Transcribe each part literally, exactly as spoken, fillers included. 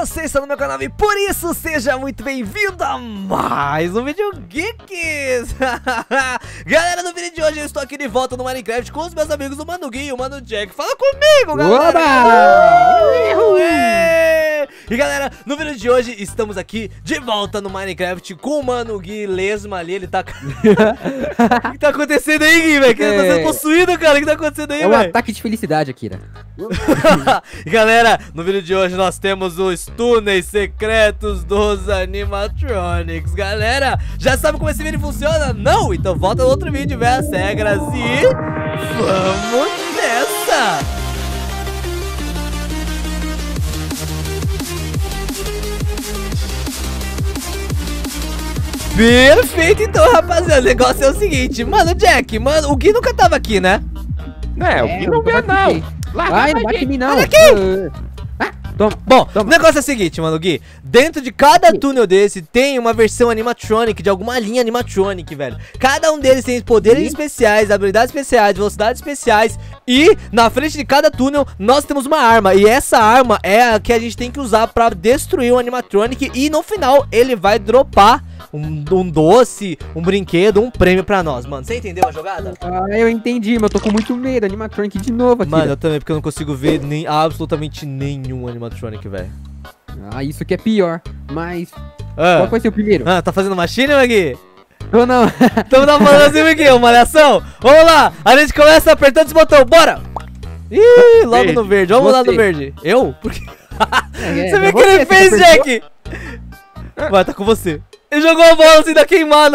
você está no meu canal e por isso seja muito bem-vindo a mais um vídeo Geeks. Galera, no vídeo de hoje eu estou aqui de volta no Minecraft com os meus amigos, o Mano Gui e o Mano Jack. Fala comigo, galera! Ué! E galera, no vídeo de hoje estamos aqui de volta no Minecraft com o Mano Gui Lesma ali, ele tá... O que tá acontecendo aí, Gui, velho? Que ele tá sendo possuído, cara, o que tá acontecendo aí, velho? É um véio? ataque de felicidade, Akira. Galera, no vídeo de hoje nós temos os túneis secretos dos animatronics. Galera, já sabe como esse vídeo funciona? Não? Então volta no outro vídeo, vê as regras e... vamos nessa! Perfeito, então, rapaziada, o negócio é o seguinte. Mano, Jack, mano, o Gui nunca tava aqui, né? É, o Gui não veio, não. Vai, não bate em mim, não. Olha aqui! Ah, toma. Bom, toma. O negócio é o seguinte, mano, Gui. Dentro de cada túnel desse tem uma versão animatronic, de alguma linha animatronic, velho. Cada um deles tem poderes Sim. especiais, habilidades especiais, velocidades especiais. E na frente de cada túnel nós temos uma arma. E essa arma é a que a gente tem que usar pra destruir o animatronic. E no final ele vai dropar Um, um doce, um brinquedo, um prêmio pra nós, mano. Você entendeu a jogada? Ah, eu entendi, mas eu tô com muito medo. Animatronic de novo aqui. Mano, eu também, porque eu não consigo ver nem, absolutamente nenhum animatronic, velho. Ah, isso que é pior. Mas Ah. qual vai ser o primeiro? Ah, tá fazendo machine, Magui? Ou não? Tamo na falando aqui, uma malhação. Vamos lá, a gente começa apertando esse botão, bora! Ih, logo Verde. no verde, vamos Você. lá no verde. Eu? Por quê? É, Você vê o é que ele você, fez, você Jack? Vai, tá com você. Ele jogou a bola assim da queimada.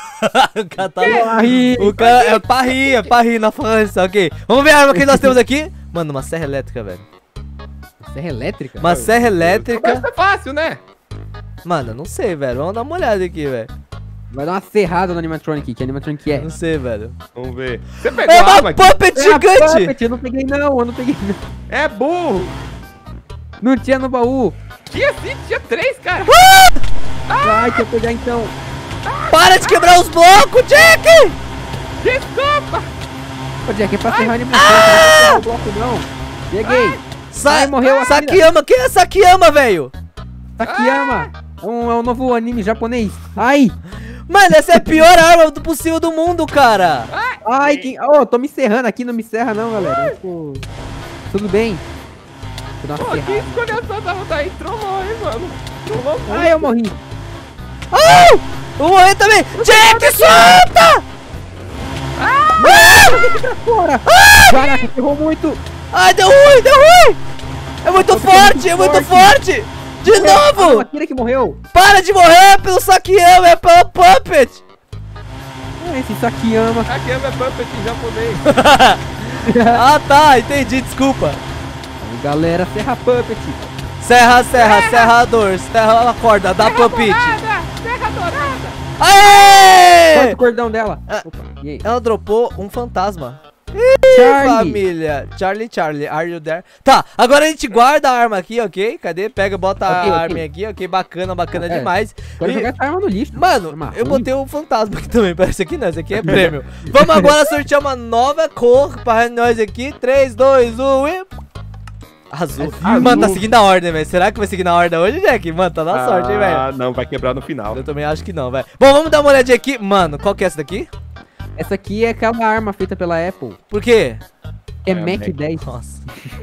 O cara, tá... Aí, o cara é pra rir, é pra rir na França, ok. Vamos ver a arma que nós temos aqui. Mano, uma serra elétrica, velho. serra elétrica? Uma serra elétrica. Mas é fácil, né? Mano, não sei, velho. Vamos dar uma olhada aqui, velho. Vai dar uma serrada no animatronic. Que animatronic é? Não sei, velho. Vamos ver. Você pegou É a uma arma aqui? puppet É a gigante! puppet, eu não peguei não, eu não peguei não. É burro. Não tinha no baú. Tinha sim, tinha três, cara. Vai, deixa eu pegar então. Para de quebrar os blocos, Jack! Desculpa. Ô, Jack, é pra serrar o animatronic, não é pra serrar o bloco não. Peguei. Sa Ai, morreu a Sakiyama, quem é Sakiyama, velho? Takiyama. É um, é um novo anime japonês. Ai. Mano, essa é a pior arma do possível do mundo, cara. Ai, quem... Oh, tô me serrando aqui, não me serra não, galera. Tipo, tudo bem. Vou dar uma Pô, quem serrada. escolheu essa dama daí? Trollou, hein, mano? Trollou muito. Ai, eu morri. Ah! Vou morrer também. Jack, solta! Ah! Fora. Caraca, ferrou muito. Ai, deu ruim, deu ruim. É muito Você é forte, muito é muito forte. forte. De Ah, novo. a Akira que morreu. Para de morrer pelo Sakiyama, é pelo Puppet. Ah, esse Sakiyama. Aqui é minha puppet em japonês. Ah, tá, entendi, desculpa. Aí, galera, serra puppet. Serra, serra, serrador, serra a corda, dá Puppet. Serra dourada. Corta Aê! o cordão dela. Ah. Opa, e aí? Ela dropou um fantasma. Charlie. Família, Charlie, Charlie, are you there? Tá, agora a gente guarda a arma aqui, ok? Cadê? Pega, bota Ok, a ok. arma aqui, ok? Bacana, bacana É, demais. Quero E- jogar essa arma no lixo. Mano, Arma eu ruim. botei um fantasma aqui também, parece que não, esse aqui é prêmio. Vamos agora sortear uma nova cor para nós aqui. três, dois, um e... Azul. Azul. Mano, tá seguindo a ordem, velho. Será que vai seguir na ordem hoje, Jack? Mano, tá na sorte, hein, velho? Ah, não, vai quebrar no final. Eu também acho que não, velho. Bom, vamos dar uma olhadinha aqui. Mano, qual que é essa daqui? Essa aqui é aquela arma feita pela Apple. Por quê? É É, Mac Mac. dez. Nossa.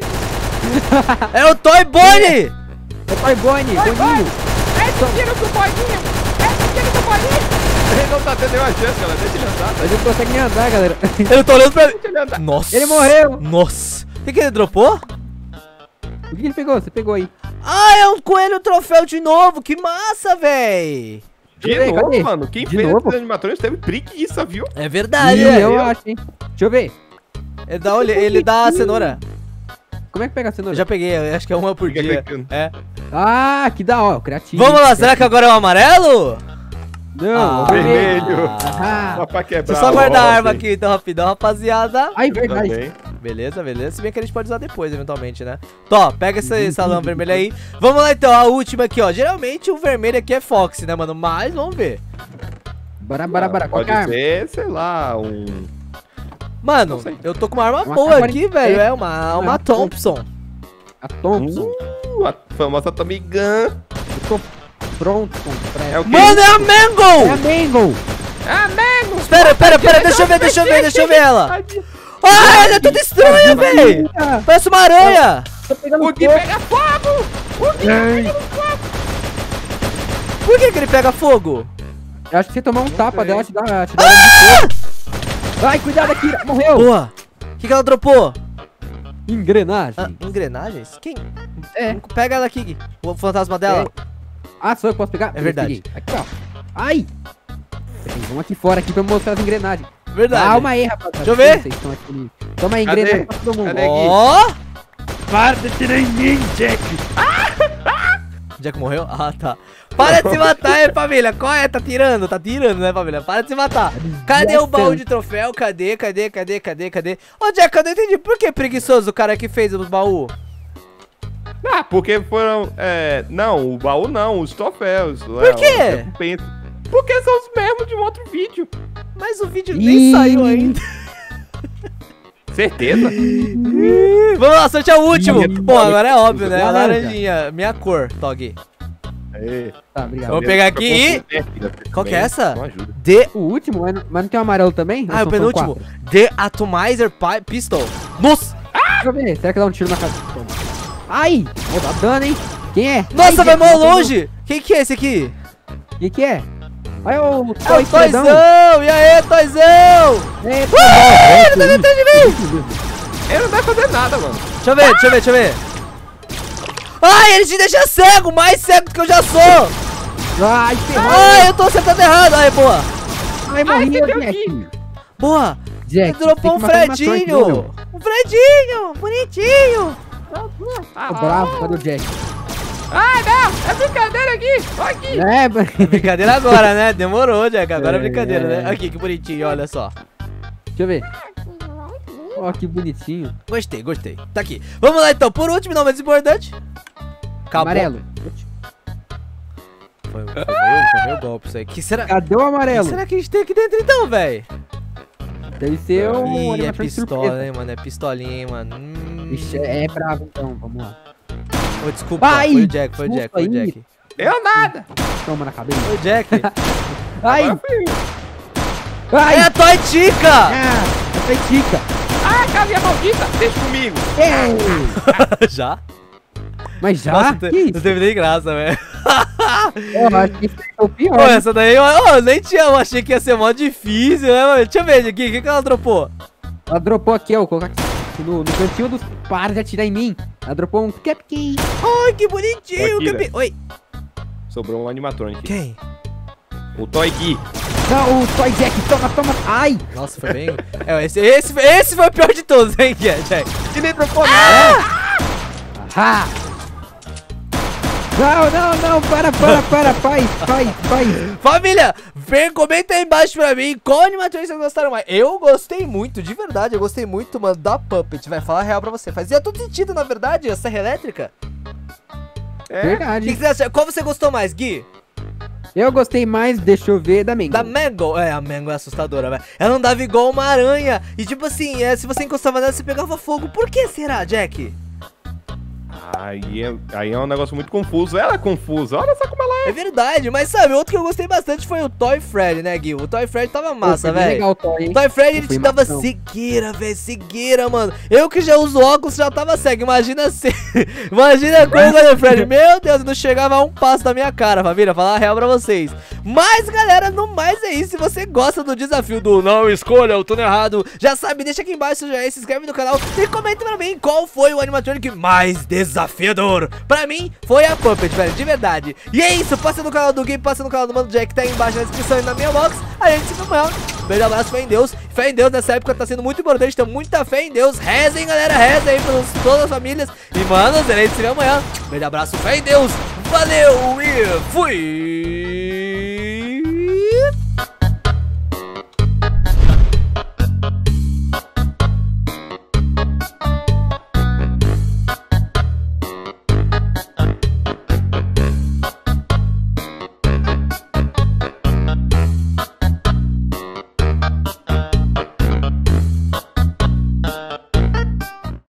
É o Toy Bonnie! É Toy Bonnie, Boninho. É tiro do bolinho. É tiro do bolinho. Ele não tá tendo nenhuma chance, galera. Deixa ele andar. Mas ele não consegue nem andar, galera. Ele tá olhando pra mim. Deixa ele andar. Nossa. Ele morreu. Nossa. O que, que ele dropou? O que ele pegou? Você pegou aí. Ah, é um coelho troféu de novo. Que massa, véi. De Deixa eu ver, novo, cadê? mano. Quem De fez novo? esses animatrônicos teve preguiça, viu? É verdade, Ih, é. eu acho, hein. Deixa eu ver. Ele dá, olhe- ele dá a cenoura. Como é que pega a cenoura? Eu já peguei, eu acho que é uma por Fica dia. clicando. É. Ah, que da hora. Criativo. Vamos lá, será que agora é o amarelo? Não, Ah, vermelho. Vermelho. Ah. Só pra quebrar. Deixa eu só guardar a ó, arma gente. aqui então, rapidão, rapaziada. Ai, verdade. Também. Beleza, beleza. Se bem que a gente pode usar depois, eventualmente, né? Tó, pega essa, essa lã vermelha aí. Vamos lá então, a última aqui, ó. Geralmente o vermelho aqui é Fox, né, mano? Mas vamos ver. Bora, bora, bora. Qual Pode que é a arma? ser, sei lá, um... Mano, Não sei. eu tô com uma arma Uma boa K aqui, velho. É uma, uma Ah, Thompson. A Thompson. Uh, a famosa Tommy Gun. Eu tô pronto pra É o quê? Mano, é a É a Mango! Mango. Ah, Mango! Espera, pera, pera, deixa eu ver, deixa eu ver, deixa eu ver ela. Ah, ela é toda estranha, velho! Parece uma aranha! Tô pegando O que fogo. pega fogo! O que Ai. pega fogo! Por que que ele pega fogo? Eu acho que você tomar um tapa sei. dela te dá, te dá dano de fogo. Ai, cuidado aqui, morreu. Boa! O que que ela dropou? Engrenagem. Ah, engrenagens? Quem? É. Pega ela aqui, Gui. O fantasma dela. Ah, só eu posso pegar? É verdade. Peguei. Aqui, ó. Ai. Peraí, vamos aqui fora aqui pra eu mostrar as engrenagens. Verdade. Calma aí, rapaziada. Deixa eu ver. Vocês estão aqui comigo. Toma aí, Cadê? engrenagem pra todo mundo. Cadê? Ó! Para de tirar em mim, Jack. Jack morreu? Ah, tá. Para de se matar, hein, família? Qual é? Tá tirando? Tá tirando, né, família? Para de se matar. Cadê o baú de troféu? Cadê? Cadê? Cadê? Cadê? Cadê? Ô, Jack, eu não entendi. Por que preguiçoso o cara que fez os baús? Ah, porque foram. É, não, o baú não, os troféus. Por quê? Porque são os mesmos de um outro vídeo. Mas o vídeo nem Ih. saiu ainda. Certeza? Ih, Vamos lá, sortear o último. Ih. Bom, agora é óbvio, né? A Laranja. laranjinha. Minha cor, Tog. Aê. Tá, obrigado. Vamos pegar aqui e... Qual que é essa? Não ajuda. The... O último, mas não, mas não tem um amarelo também? Ah, é Ou o são- são penúltimo. quatro? The Atomizer Pi- Pistol. Nossa! Deixa eu ver. Será que dá um tiro na cabeça? Toma. Ai! Ó, dá dano, hein? Quem é? Nossa, Ai, vai Jack, mó matou longe. Quem que é esse aqui? um. Que que é? Olha o É o Toy Fredão. Toizão! E aí, Toizão? É, Ah, ele tá dentro de mim! Ele não vai fazer nada, mano. Deixa eu ver, deixa eu ver, deixa eu ver. Ai, ele te deixa cego, mais cego do que eu já sou. Ai, ferrou. Ai, eu tô acertando errado. Ai, boa. Ai, morri, você deu Jack. Boa. Jack, Ele dropou tem um que matar animações, Fredinho. meu. Um Fredinho, bonitinho. Tô bravo, cadê o Jack? Ah, não! É brincadeira aqui! Olha aqui! É, Brincadeira agora, né? Demorou, Jack. Agora é É, brincadeira, é. né? Aqui, que bonitinho, olha só. deixa eu ver. Ó, que bonitinho. Gostei, gostei. Tá aqui. Vamos lá, então. Por último, não menos importante. Acabou. Amarelo. Foi, foi, meio, foi meio golpe isso aí. Que será, Cadê o que amarelo? será que a gente tem aqui dentro, então, velho? Deve ser um Ih, é animação de pistola, surpresa. hein, mano? É pistolinha, hein, mano? Hum... Ixi, é, é bravo então, vamos lá. Ô, desculpa, Ai, foi o Jack, foi o Jack, desculpa foi o aí. Jack. Eu nada! Toma na cabeça. Foi o Jack. Ai, Agora fui eu. ai. É a Toy Chica! Ah, é tica. Ah, casinha maldita! Deixa comigo! Ei. Já? Mas já? Nossa, que não isso? teve nem graça, velho. Eu acho que isso é o pior. Pô, essa daí, eu, eu nem tinha, eu achei que ia ser mó difícil, né, mano? Deixa eu ver aqui, o que, que ela dropou? Ela dropou aqui, ó. Vou colocar aqui no, no cantinho dos... Para de atirar em mim. Ela dropou um cupcake. Ai, que bonitinho. Aqui, Que... né? bi- Oi, Sobrou um animatronic. quem? O Toy Gui. Não, o Toy Jack, toma, toma. Ai. Nossa, foi bem... É, esse, esse, esse foi o pior de todos, hein, Jack? E nem dropou nada! Ah. Não, não, não. Para, para, para. Pai, pai, pai. Família, vem, comenta aí embaixo pra mim qual animatronic vocês gostaram mais. Eu gostei muito, de verdade, eu gostei muito, mano, da Puppet. Vai falar a real pra você. Fazia todo sentido, na verdade, a serra elétrica. É. O que, Verdade. que você acha? Qual você gostou mais, Gui? Eu gostei mais, deixa eu ver, da Mango. Da Mango? É, a Mango é assustadora, velho. Ela andava igual uma aranha. E tipo assim, é, se você encostava nela, você pegava fogo. Por que será, Jack? Aí é, aí é um negócio muito confuso. Ela é confusa. Olha só como ela é. É verdade, mas sabe, outro que eu gostei bastante foi o Toy Freddy, né, Gui? O Toy Freddy tava massa, Pô, foi bem velho. legal o Toy, hein? O Toy Freddy, ele Foi te dava mação. cegueira, velho, cegueira, mano. Eu que já uso óculos já tava cego, imagina se... imagina quando o Toy Freddy, meu Deus, não chegava a um passo da minha cara, família, falar a real pra vocês. Mas, galera, no mais é isso. Se você gosta do desafio do não escolha o turno errado, já sabe, deixa aqui embaixo, já se inscreve no canal e comenta pra mim qual foi o animatronic mais desafiador. Pra mim, foi a Puppet, velho, de verdade. E é isso, passa no canal do Gui, passa no canal do Mano Jack, tá aí embaixo na descrição e na minha box. A gente se vê amanhã. Beijo, abraço, fé em Deus. Fé em Deus nessa época tá sendo muito importante, então muita fé em Deus. Rezem, galera, rezem aí pelas todas as famílias. E, mano, a gente se vê amanhã. Beijo, abraço, fé em Deus. Valeu e fui!